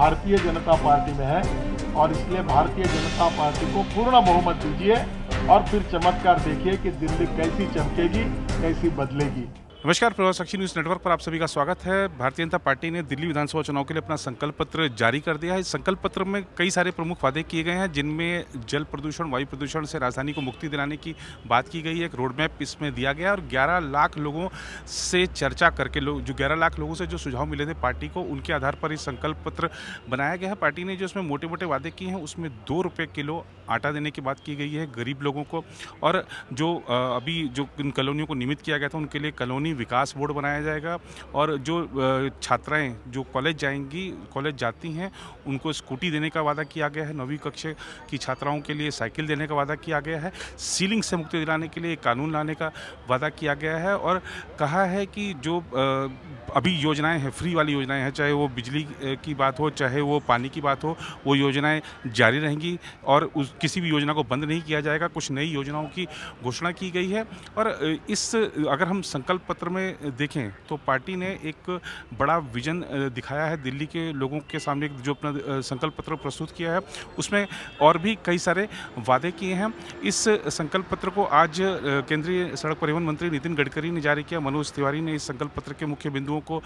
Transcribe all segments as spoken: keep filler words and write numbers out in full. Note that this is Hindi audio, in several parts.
भारतीय जनता पार्टी में है और इसलिए भारतीय जनता पार्टी को पूर्ण बहुमत दीजिए और फिर चमत्कार देखिए कि दिल्ली कैसी चमकेगी, कैसी बदलेगी। नमस्कार, प्रभात साक्षी न्यूज़ नेटवर्क पर आप सभी का स्वागत है। भारतीय जनता पार्टी ने दिल्ली विधानसभा चुनाव के लिए अपना संकल्प पत्र जारी कर दिया है। इस संकल्प पत्र में कई सारे प्रमुख वादे किए गए हैं, जिनमें जल प्रदूषण, वायु प्रदूषण से राजधानी को मुक्ति दिलाने की बात की गई है। एक रोड मैप इसमें दिया गया और ग्यारह लाख लोगों से चर्चा करके लोग जो ग्यारह लाख लोगों से जो सुझाव मिले थे पार्टी को, उनके आधार पर इस संकल्प पत्र बनाया गया है। पार्टी ने जो इसमें मोटे मोटे वादे किए हैं उसमें दो रुपये किलो आटा देने की बात की गई है गरीब लोगों को, और जो अभी जो इन कॉलोनियों को नियमित किया गया था उनके लिए कॉलोनी विकास बोर्ड बनाया जाएगा, और जो छात्राएं जो कॉलेज जाएंगी, कॉलेज जाती हैं, उनको स्कूटी देने का वादा किया गया है। नौवीं कक्षा की छात्राओं के लिए साइकिल देने का वादा किया गया है। सीलिंग से मुक्ति दिलाने के लिए कानून लाने का वादा किया गया है, और कहा है कि जो अभी योजनाएं हैं, फ्री वाली योजनाएं हैं, चाहे वो बिजली की बात हो, चाहे वो पानी की बात हो, वो योजनाएं जारी रहेंगी और उस किसी भी योजना को बंद नहीं किया जाएगा। कुछ नई योजनाओं की घोषणा की गई है। और इस अगर हम संकल्प पत्र में देखें तो पार्टी ने एक बड़ा विजन दिखाया है दिल्ली के लोगों के सामने। जो अपना संकल्प पत्र प्रस्तुत किया है उसमें और भी कई सारे वादे किए हैं। इस संकल्प पत्र को आज केंद्रीय सड़क परिवहन मंत्री नितिन गडकरी ने जारी किया। मनोज तिवारी ने इस संकल्प पत्र के मुख्य बिंदुओं को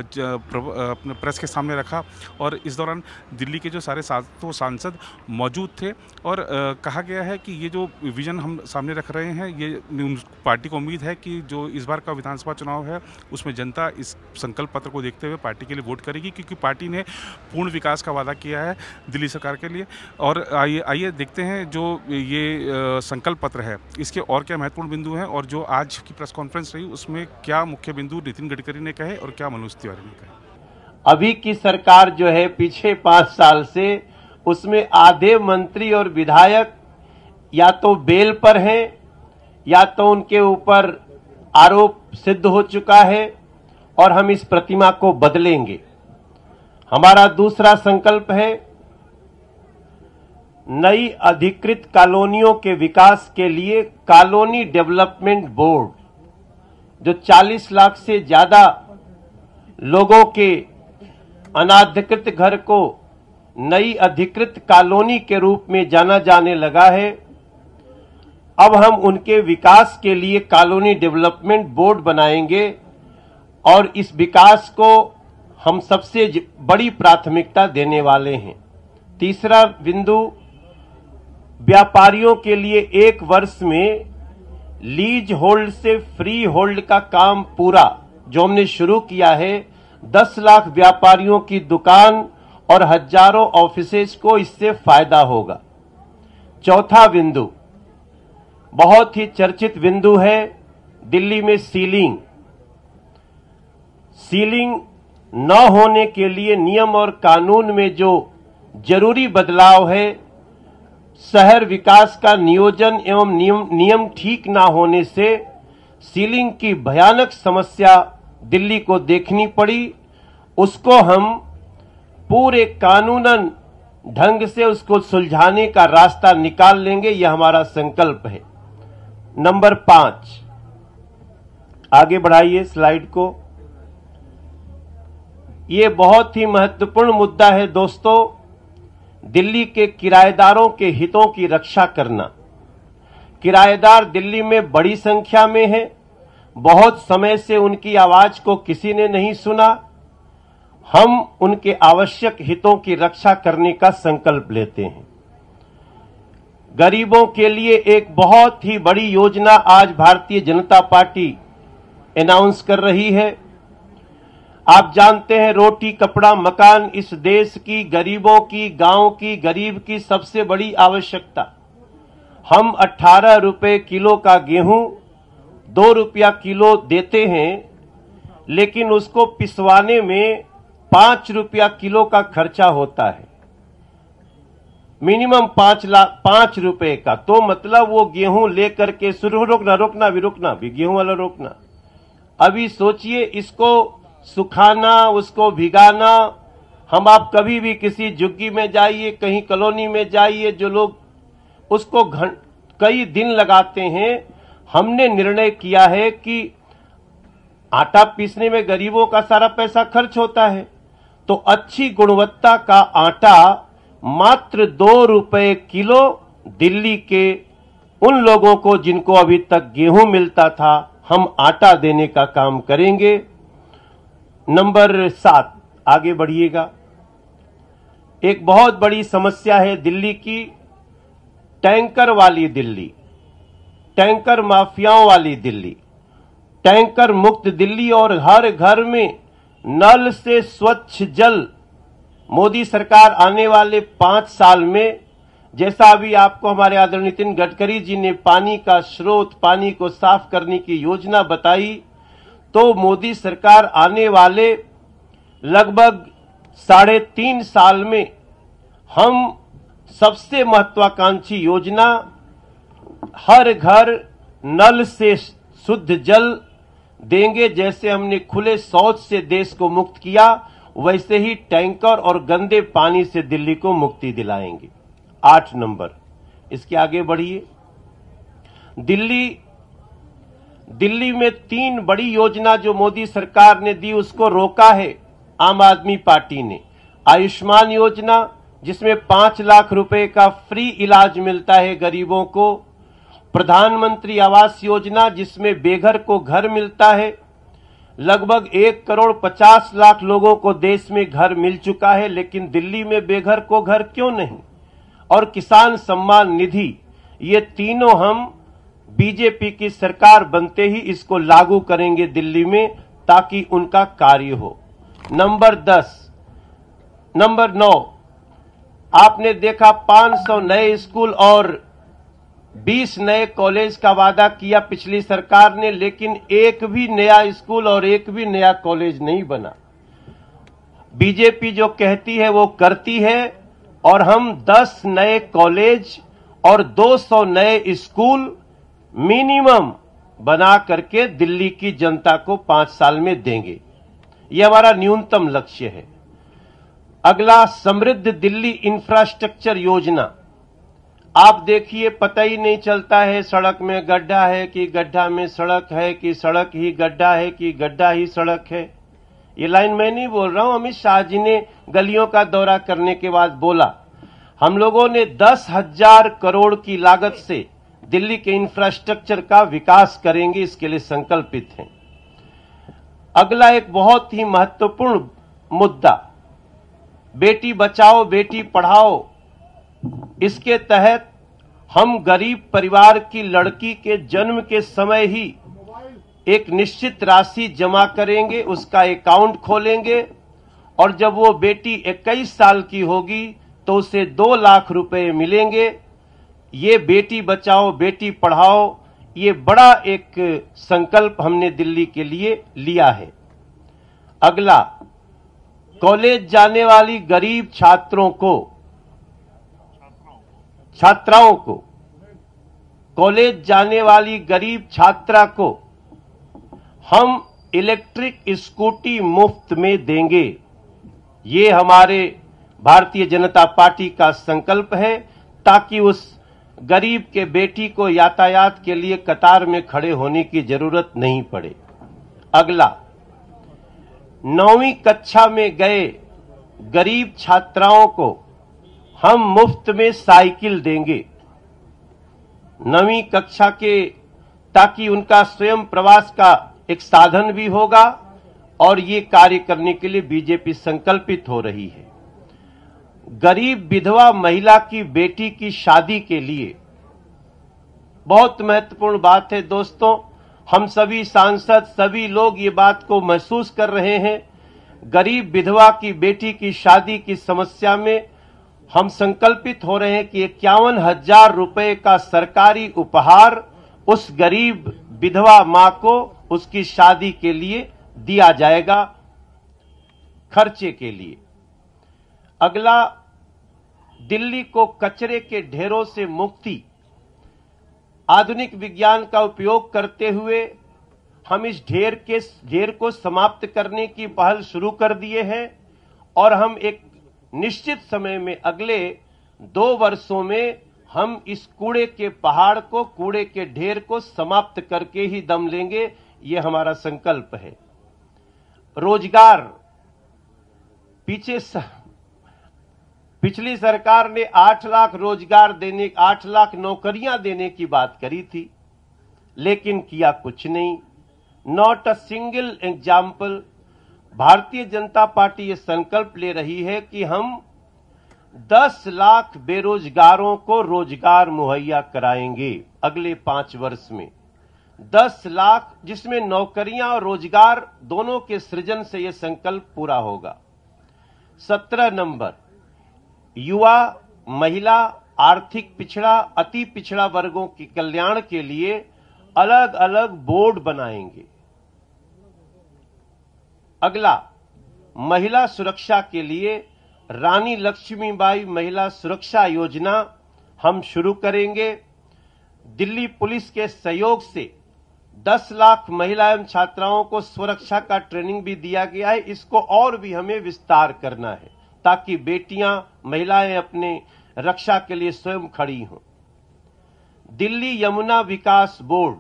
अपने प्रेस के सामने रखा, और इस दौरान दिल्ली के जो सारे सातों सांसद मौजूद थे। और कहा गया है कि ये जो विजन हम सामने रख रहे हैं, ये पार्टी को उम्मीद है कि जो इस बार का विधानसभा चुनाव है उसमें जनता इस संकल्प पत्र को देखते हुए पार्टी के लिए वोट करेगी, क्योंकि पार्टी ने पूर्ण विकास का वादा किया है दिल्ली सरकार के लिए। और आइए आइए देखते हैं जो ये संकल्प पत्र है इसके और क्या महत्वपूर्ण बिंदु हैं, और जो आज की प्रेस कॉन्फ्रेंस रही उसमें क्या मुख्य बिंदु नितिन गडकरी ने कहे और क्या मनोज तिवारी ने कहे। अभी की सरकार जो है पिछले पांच साल से, उसमें आधे मंत्री और विधायक या तो बेल पर हैं या तो उनके ऊपर आरोप सिद्ध हो चुका है, और हम इस प्रतिमा को बदलेंगे। हमारा दूसरा संकल्प है नई अधिकृत कॉलोनियों के विकास के लिए कॉलोनी डेवलपमेंट बोर्ड, जो चालीस लाख से ज्यादा लोगों के अनाधिकृत घर को नई अधिकृत कॉलोनी के रूप में जाना जाने लगा है। अब हम उनके विकास के लिए कॉलोनी डेवलपमेंट बोर्ड बनाएंगे, और इस विकास को हम सबसे बड़ी प्राथमिकता देने वाले हैं। तीसरा बिंदु, व्यापारियों के लिए एक वर्ष में लीज होल्ड से फ्री होल्ड का काम पूरा जो हमने शुरू किया है, दस लाख व्यापारियों की दुकान और हजारों ऑफिसेज को इससे फायदा होगा। चौथा बिंदु बहुत ही चर्चित बिंदु है, दिल्ली में सीलिंग सीलिंग न होने के लिए नियम और कानून में जो जरूरी बदलाव है, शहर विकास का नियोजन एवं नियम नियम ठीक ना होने से सीलिंग की भयानक समस्या दिल्ली को देखनी पड़ी। उसको हम पूरे कानूनन ढंग से उसको सुलझाने का रास्ता निकाल लेंगे, यह हमारा संकल्प है। नंबर पांच, आगे बढ़ाइए स्लाइड को। ये बहुत ही महत्वपूर्ण मुद्दा है दोस्तों, दिल्ली के किराएदारों के हितों की रक्षा करना। किराएदार दिल्ली में बड़ी संख्या में हैं, बहुत समय से उनकी आवाज को किसी ने नहीं सुना। हम उनके आवश्यक हितों की रक्षा करने का संकल्प लेते हैं। गरीबों के लिए एक बहुत ही बड़ी योजना आज भारतीय जनता पार्टी अनाउंस कर रही है। आप जानते हैं, रोटी कपड़ा मकान इस देश की गरीबों की, गांव की, गरीब की सबसे बड़ी आवश्यकता। हम अठारह रुपए किलो का गेहूं दो रुपया किलो देते हैं, लेकिन उसको पिसवाने में पांच रुपया किलो का खर्चा होता है, मिनिमम पांच लाख पांच रुपए का। तो मतलब वो गेहूं लेकर के शुरू रोकना रोकना भी रोकना भी गेहूं वाला रोकना। अभी सोचिए, इसको सुखाना, उसको भिगाना। हम आप कभी भी किसी झुग्गी में जाइए, कहीं कॉलोनी में जाइए, जो लोग उसको घंट कई दिन लगाते हैं। हमने निर्णय किया है कि आटा पीसने में गरीबों का सारा पैसा खर्च होता है, तो अच्छी गुणवत्ता का आटा मात्र दो रुपए किलो दिल्ली के उन लोगों को जिनको अभी तक गेहूं मिलता था, हम आटा देने का काम करेंगे। नंबर सात, आगे बढ़िएगा। एक बहुत बड़ी समस्या है दिल्ली की, टैंकर वाली दिल्ली, टैंकर माफियाओं वाली दिल्ली, टैंकर मुक्त दिल्ली और हर घर में नल से स्वच्छ जल। मोदी सरकार आने वाले पांच साल में, जैसा अभी आपको हमारे आदरणीय नितिन गडकरी जी ने पानी का स्रोत, पानी को साफ करने की योजना बताई, तो मोदी सरकार आने वाले लगभग साढ़े तीन साल में हम सबसे महत्वाकांक्षी योजना हर घर नल से शुद्ध जल देंगे। जैसे हमने खुले शौच से देश को मुक्त किया, वैसे ही टैंकर और गंदे पानी से दिल्ली को मुक्ति दिलाएंगे। आठ नंबर, इसके आगे बढ़िए। दिल्ली दिल्ली में तीन बड़ी योजना जो मोदी सरकार ने दी, उसको रोका है आम आदमी पार्टी ने। आयुष्मान योजना, जिसमें पांच लाख रुपए का फ्री इलाज मिलता है गरीबों को। प्रधानमंत्री आवास योजना, जिसमें बेघर को घर मिलता है। लगभग एक करोड़ पचास लाख लोगों को देश में घर मिल चुका है, लेकिन दिल्ली में बेघर को घर क्यों नहीं। और किसान सम्मान निधि, ये तीनों हम बीजेपी की सरकार बनते ही इसको लागू करेंगे दिल्ली में, ताकि उनका कार्य हो। नंबर दस, नंबर नौ, आपने देखा पांच सौ नए स्कूल और बीस नए कॉलेज का वादा किया पिछली सरकार ने, लेकिन एक भी नया स्कूल और एक भी नया कॉलेज नहीं बना। बीजेपी जो कहती है वो करती है, और हम दस नए कॉलेज और दो सौ नए स्कूल मिनिमम बना करके दिल्ली की जनता को पांच साल में देंगे। ये हमारा न्यूनतम लक्ष्य है। अगला, समृद्ध दिल्ली इंफ्रास्ट्रक्चर योजना। आप देखिए, पता ही नहीं चलता है सड़क में गड्ढा है कि गड्ढा में सड़क है, कि सड़क ही गड्ढा है कि गड्ढा ही सड़क है। ये लाइन मैं नहीं बोल रहा हूं, अमित शाह जी ने गलियों का दौरा करने के बाद बोला। हम लोगों ने दस हजार करोड़ की लागत से दिल्ली के इंफ्रास्ट्रक्चर का विकास करेंगे, इसके लिए संकल्पित हैं। अगला एक बहुत ही महत्वपूर्ण मुद्दा, बेटी बचाओ बेटी पढ़ाओ। इसके तहत हम गरीब परिवार की लड़की के जन्म के समय ही एक निश्चित राशि जमा करेंगे, उसका अकाउंट खोलेंगे, और जब वो बेटी इक्कीस साल की होगी तो उसे दो लाख रुपए मिलेंगे। ये बेटी बचाओ बेटी पढ़ाओ, ये बड़ा एक संकल्प हमने दिल्ली के लिए लिया है। अगला, कॉलेज जाने वाली गरीब छात्रों को छात्राओं को कॉलेज जाने वाली गरीब छात्रा को हम इलेक्ट्रिक स्कूटी मुफ्त में देंगे। ये हमारे भारतीय जनता पार्टी का संकल्प है, ताकि उस गरीब के बेटी को यातायात के लिए कतार में खड़े होने की जरूरत नहीं पड़े। अगला, नौवीं कक्षा में गए गरीब छात्राओं को हम मुफ्त में साइकिल देंगे। नवीं कक्षा के, ताकि उनका स्वयं प्रवास का एक साधन भी होगा, और ये कार्य करने के लिए बीजेपी संकल्पित हो रही है। गरीब विधवा महिला की बेटी की शादी के लिए बहुत महत्वपूर्ण बात है दोस्तों। हम सभी सांसद, सभी लोग ये बात को महसूस कर रहे हैं। गरीब विधवा की बेटी की शादी की समस्या में हम संकल्पित हो रहे हैं कि इक्यावन हजार रुपए का सरकारी उपहार उस गरीब विधवा मां को उसकी शादी के लिए दिया जाएगा, खर्चे के लिए। अगला, दिल्ली को कचरे के ढेरों से मुक्ति। आधुनिक विज्ञान का उपयोग करते हुए हम इस ढेर के ढेर को समाप्त करने की पहल शुरू कर दिए हैं, और हम एक निश्चित समय में, अगले दो वर्षों में, हम इस कूड़े के पहाड़ को, कूड़े के ढेर को समाप्त करके ही दम लेंगे। ये हमारा संकल्प है। रोजगार, पीछे स... पिछली सरकार ने आठ लाख रोजगार देने, आठ लाख नौकरियां देने की बात करी थी, लेकिन किया कुछ नहीं। Not a single example. Bharatiya Janata party ये संकल्प ले रही है कि हम दस लाख बेरोजगारों को रोजगार मुहैया कराएंगे अगले पांच वर्ष में। दस लाख, जिसमें नौकरियां और रोजगार दोनों के सृजन से यह संकल्प पूरा होगा। सत्रह नंबर, युवा, महिला, आर्थिक पिछड़ा, अति पिछड़ा वर्गों के कल्याण के लिए अलग अलग बोर्ड बनाएंगे। अगला, महिला सुरक्षा के लिए रानी लक्ष्मीबाई महिला सुरक्षा योजना हम शुरू करेंगे। दिल्ली पुलिस के सहयोग से दस लाख महिला एवं छात्राओं को सुरक्षा का ट्रेनिंग भी दिया गया है। इसको और भी हमें विस्तार करना है ताकि बेटियां, महिलाएं अपने रक्षा के लिए स्वयं खड़ी हों। दिल्ली यमुना विकास बोर्ड,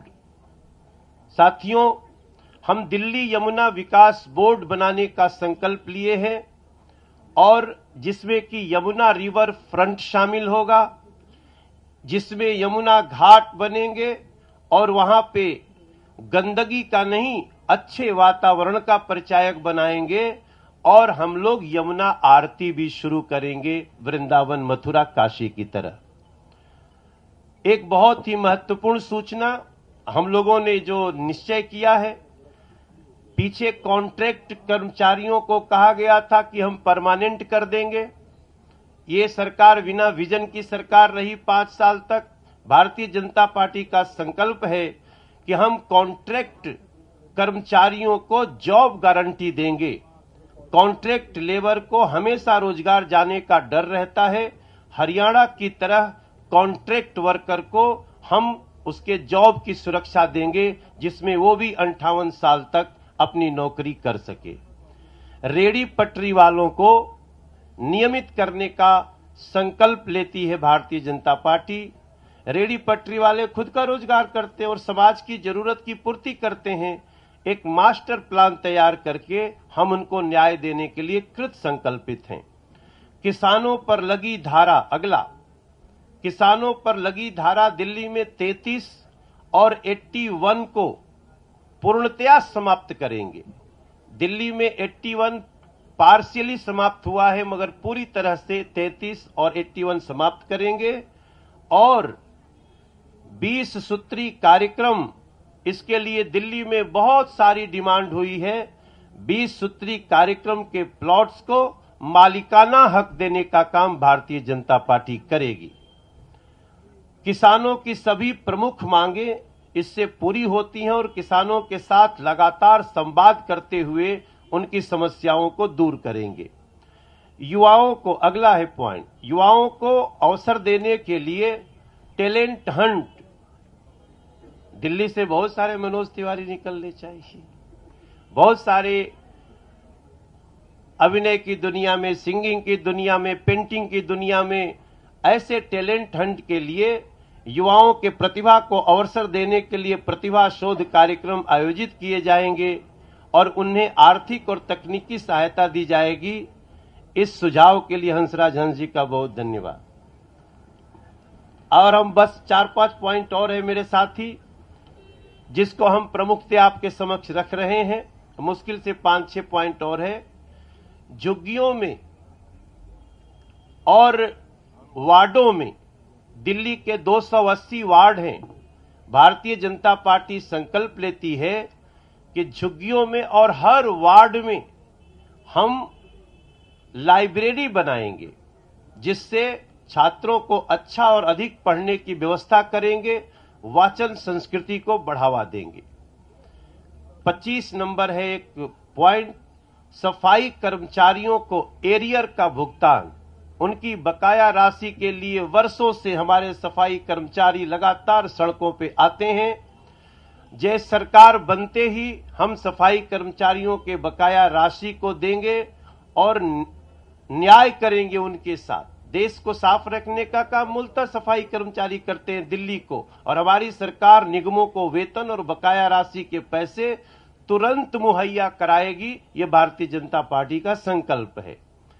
साथियों, हम दिल्ली यमुना विकास बोर्ड बनाने का संकल्प लिए हैं और जिसमें कि यमुना रिवर फ्रंट शामिल होगा, जिसमें यमुना घाट बनेंगे और वहां पे गंदगी का नहीं, अच्छे वातावरण का परिचायक बनाएंगे और हम लोग यमुना आरती भी शुरू करेंगे वृंदावन, मथुरा, काशी की तरह। एक बहुत ही महत्वपूर्ण सूचना हम लोगों ने जो निश्चय किया है, पीछे कॉन्ट्रैक्ट कर्मचारियों को कहा गया था कि हम परमानेंट कर देंगे। ये सरकार बिना विजन की सरकार रही पांच साल तक। भारतीय जनता पार्टी का संकल्प है कि हम कॉन्ट्रैक्ट कर्मचारियों को जॉब गारंटी देंगे। कॉन्ट्रैक्ट लेबर को हमेशा रोजगार जाने का डर रहता है। हरियाणा की तरह कॉन्ट्रैक्ट वर्कर को हम उसके जॉब की सुरक्षा देंगे, जिसमें वो भी अंठावन साल तक अपनी नौकरी कर सके। रेडी पटरी वालों को नियमित करने का संकल्प लेती है भारतीय जनता पार्टी। रेडी पटरी वाले खुद का रोजगार करते हैं और समाज की जरूरत की पूर्ति करते हैं। एक मास्टर प्लान तैयार करके हम उनको न्याय देने के लिए कृत संकल्पित हैं। किसानों पर लगी धारा, अगला, किसानों पर लगी धारा दिल्ली में तैंतीस और इक्यासी को पूर्णतया समाप्त करेंगे। दिल्ली में इक्यासी पार्शियली समाप्त हुआ है, मगर पूरी तरह से तैंतीस और इक्यासी समाप्त करेंगे। और बीस सूत्री कार्यक्रम, इसके लिए दिल्ली में बहुत सारी डिमांड हुई है। बीस सूत्री कार्यक्रम के प्लॉट्स को मालिकाना हक देने का काम भारतीय जनता पार्टी करेगी। किसानों की सभी प्रमुख मांगे इससे पूरी होती हैं और किसानों के साथ लगातार संवाद करते हुए उनकी समस्याओं को दूर करेंगे। युवाओं को, अगला है पॉइंट, युवाओं को अवसर देने के लिए टैलेंट हंट। दिल्ली से बहुत सारे मनोज तिवारी निकलने चाहिए। बहुत सारे अभिनय की दुनिया में, सिंगिंग की दुनिया में, पेंटिंग की दुनिया में ऐसे टैलेंट हंट के लिए युवाओं के प्रतिभा को अवसर देने के लिए प्रतिभा शोध कार्यक्रम आयोजित किए जाएंगे और उन्हें आर्थिक और तकनीकी सहायता दी जाएगी। इस सुझाव के लिए हंसराज हंस जी का बहुत धन्यवाद। और हम बस चार पांच पॉइंट और है मेरे साथी, जिसको हम प्रमुखता आपके समक्ष रख रहे हैं। मुश्किल से पांच छह पॉइंट और है। झुग्गियों में और वार्डों में, दिल्ली के दो सौ अस्सी वार्ड हैं। भारतीय जनता पार्टी संकल्प लेती है कि झुग्गियों में और हर वार्ड में हम लाइब्रेरी बनाएंगे, जिससे छात्रों को अच्छा और अधिक पढ़ने की व्यवस्था करेंगे, वाचन संस्कृति को बढ़ावा देंगे। पच्चीस नंबर है एक पॉइंट, सफाई कर्मचारियों को एरियर का भुगतान। उनकी बकाया राशि के लिए वर्षों से हमारे सफाई कर्मचारी लगातार सड़कों पे आते हैं। जैसे सरकार बनते ही हम सफाई कर्मचारियों के बकाया राशि को देंगे और न्याय करेंगे उनके साथ। देश को साफ रखने का काम मूलतः सफाई कर्मचारी करते हैं दिल्ली को, और हमारी सरकार निगमों को वेतन और बकाया राशि के पैसे तुरंत मुहैया कराएगी। ये भारतीय जनता पार्टी का संकल्प है।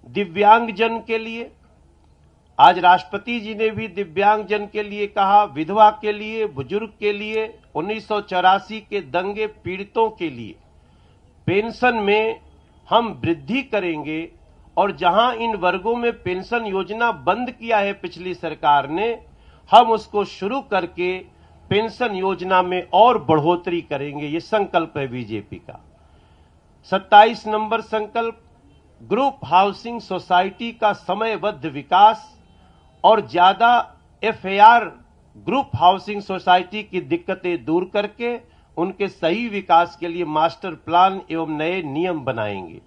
दिव्यांगजन के लिए, आज राष्ट्रपति जी ने भी दिव्यांगजन के लिए कहा, विधवा के लिए, बुजुर्ग के लिए, उन्नीस सौ चौरासी के दंगे पीड़ितों के लिए पेंशन में हम वृद्धि करेंगे और जहां इन वर्गों में पेंशन योजना बंद किया है पिछली सरकार ने, हम उसको शुरू करके पेंशन योजना में और बढ़ोतरी करेंगे। ये संकल्प है बीजेपी का। सत्ताईस नंबर संकल्प, ग्रुप हाउसिंग सोसाइटी का समयबद्ध विकास और ज्यादा एफएआर ग्रुप हाउसिंग सोसाइटी की दिक्कतें दूर करके उनके सही विकास के लिए मास्टर प्लान एवं नए नियम बनाएंगे।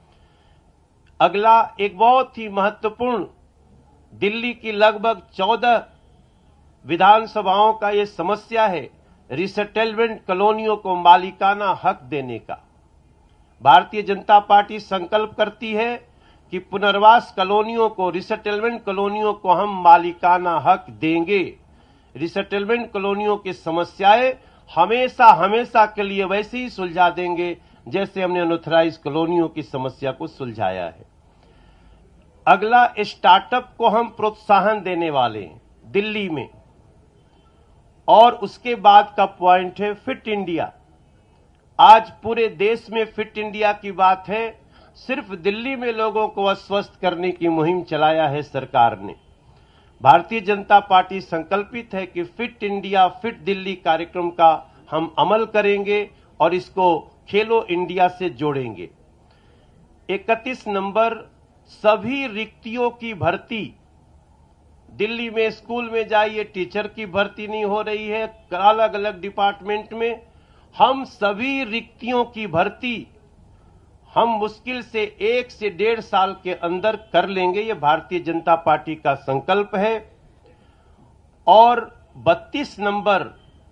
अगला एक बहुत ही महत्वपूर्ण, दिल्ली की लगभग चौदह विधानसभाओं का ये समस्या है रिसेटलमेंट कॉलोनियों को मालिकाना हक देने का। भारतीय जनता पार्टी संकल्प करती है कि पुनर्वास कॉलोनियों को, रिसेटलमेंट कॉलोनियों को हम मालिकाना हक देंगे। रिसेटलमेंट कॉलोनियों की समस्याएं हमेशा हमेशा के लिए वैसे ही सुलझा देंगे जैसे हमने अनऑथराइज कॉलोनियों की समस्या को सुलझाया है। अगला, स्टार्टअप को हम प्रोत्साहन देने वाले हैं दिल्ली में। और उसके बाद का पॉइंट है फिट इंडिया। आज पूरे देश में फिट इंडिया की बात है, सिर्फ दिल्ली में लोगों को अस्वस्थ करने की मुहिम चलाया है सरकार ने। भारतीय जनता पार्टी संकल्पित है कि फिट इंडिया फिट दिल्ली कार्यक्रम का हम अमल करेंगे और इसको खेलो इंडिया से जोड़ेंगे। इकतीस नंबर, सभी रिक्तियों की भर्ती। दिल्ली में स्कूल में जाइए, टीचर की भर्ती नहीं हो रही है, अलग अलग डिपार्टमेंट में। हम सभी रिक्तियों की भर्ती हम मुश्किल से एक से डेढ़ साल के अंदर कर लेंगे, ये भारतीय जनता पार्टी का संकल्प है। और बत्तीस नंबर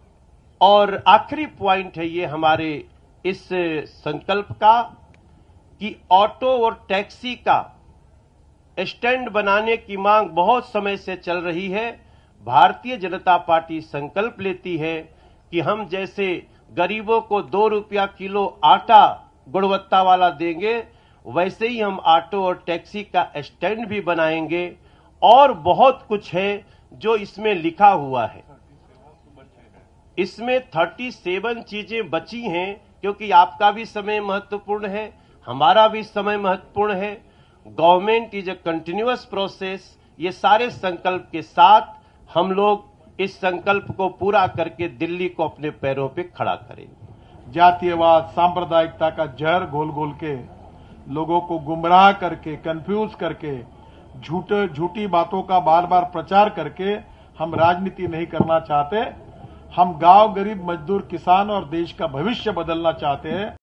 और आखिरी पॉइंट है ये हमारे इस संकल्प का कि ऑटो और टैक्सी का स्टैंड बनाने की मांग बहुत समय से चल रही है। भारतीय जनता पार्टी संकल्प लेती है कि हम जैसे गरीबों को दो रुपया किलो आटा गुणवत्ता वाला देंगे, वैसे ही हम ऑटो और टैक्सी का स्टैंड भी बनाएंगे। और बहुत कुछ है जो इसमें लिखा हुआ है। इसमें सैंतीस चीजें बची हैं, क्योंकि आपका भी समय महत्वपूर्ण है, हमारा भी समय महत्वपूर्ण है। Government is a continuous process. ये सारे संकल्प के साथ हम लोग इस संकल्प को पूरा करके दिल्ली को अपने पैरों पे खड़ा करेंगे। जातीयवाद, सांप्रदायिकता का जहर घोल घोल के लोगों को गुमराह करके, कंफ्यूज करके, झूठे झूठी बातों का बार बार प्रचार करके हम राजनीति नहीं करना चाहते। हम गांव, गरीब, मजदूर, किसान और देश का भविष्य बदलना चाहते हैं।